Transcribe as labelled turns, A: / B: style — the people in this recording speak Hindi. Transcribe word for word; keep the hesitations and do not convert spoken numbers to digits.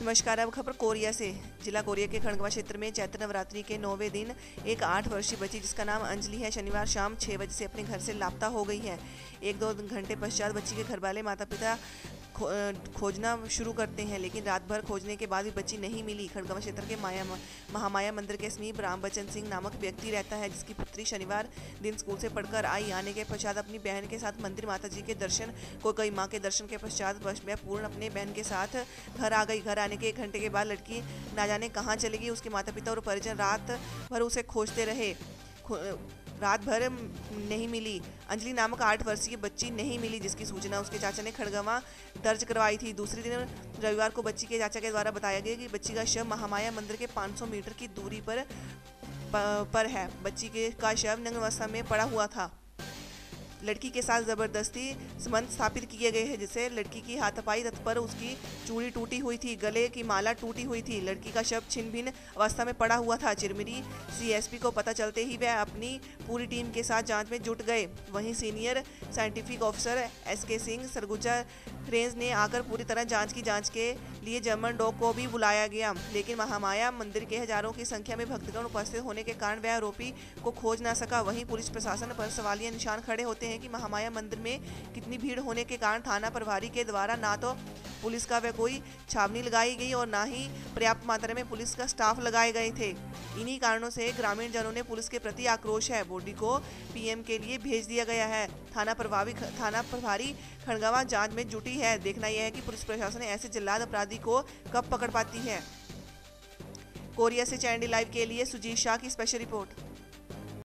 A: नमस्कार। अब खबर कोरिया से। जिला कोरिया के खंडवा क्षेत्र में चैत्र नवरात्रि के नौवें दिन एक आठ वर्षीय बच्ची जिसका नाम अंजलि है शनिवार शाम छह बजे से अपने घर से लापता हो गई है। एक दो घंटे पश्चात बच्ची के घर वाले माता पिता खो, खोजना शुरू करते हैं, लेकिन रात भर खोजने के बाद भी बच्ची नहीं मिली। खड़गवा क्षेत्र के माया महामाया मंदिर के समीप रामबचन सिंह नामक व्यक्ति रहता है, जिसकी पुत्री शनिवार दिन स्कूल से पढ़कर आई। आने के पश्चात अपनी बहन के साथ मंदिर माता जी के दर्शन को गई। मां के दर्शन के पश्चात वह पूर्ण अपने बहन के साथ घर आ गई। घर आने के एक घंटे के बाद लड़की ना जाने कहाँ चली गई। उसके माता पिता और परिजन रात भर उसे खोजते रहे, रात भर नहीं मिली। अंजलि नामक आठ वर्षीय बच्ची नहीं मिली, जिसकी सूचना उसके चाचा ने खड़गवा दर्ज करवाई थी। दूसरे दिन रविवार को बच्ची के चाचा के द्वारा बताया गया कि बच्ची का शव महामाया मंदिर के पाँच सौ मीटर की दूरी पर पर है। बच्ची के का शव नग्न अवस्था में पड़ा हुआ था। लड़की के साथ जबरदस्ती संबंध स्थापित किए गए हैं, जिससे लड़की की हाथापाई पर उसकी चूड़ी टूटी हुई थी, गले की माला टूटी हुई थी। लड़की का शव छिन्न भिन्न अवस्था में पड़ा हुआ था। चिरमिरी सीएसपी को पता चलते ही वह अपनी पूरी टीम के साथ जांच में जुट गए। वहीं सीनियर साइंटिफिक ऑफिसर एस के सिंह सरगुजा रेंज ने आकर पूरी तरह जांच की। जांच के लिए जर्मन डॉग को भी बुलाया गया, लेकिन महामाया मंदिर के हजारों की संख्या में भक्तगण उपस्थित होने के कारण वह आरोपी को खोज न सका। वहीं पुलिस प्रशासन पर सवालिया निशान खड़े होते हैं कि महामाया मंदिर में कितनी भीड़ होने के कारण थाना प्रभारी के द्वारा ना तो पुलिस का वह कोई छावनी लगाई गई और ना ही पर्याप्त मात्रा में पुलिस का स्टाफ लगाए गए थे। इन्हीं कारणों से ग्रामीण जनों ने पुलिस के प्रति आक्रोश है। बॉडी को पीएम के लिए भेज दिया गया है। थाना प्रभावी थाना प्रभारी खड़गवा जांच में जुटी है। देखना यह है कि पुलिस प्रशासन ऐसे जल्लाद अपराधी को कब पकड़ पाती है। कोरिया से चैनल लाइव के लिए सुजीत शाह की स्पेशल रिपोर्ट।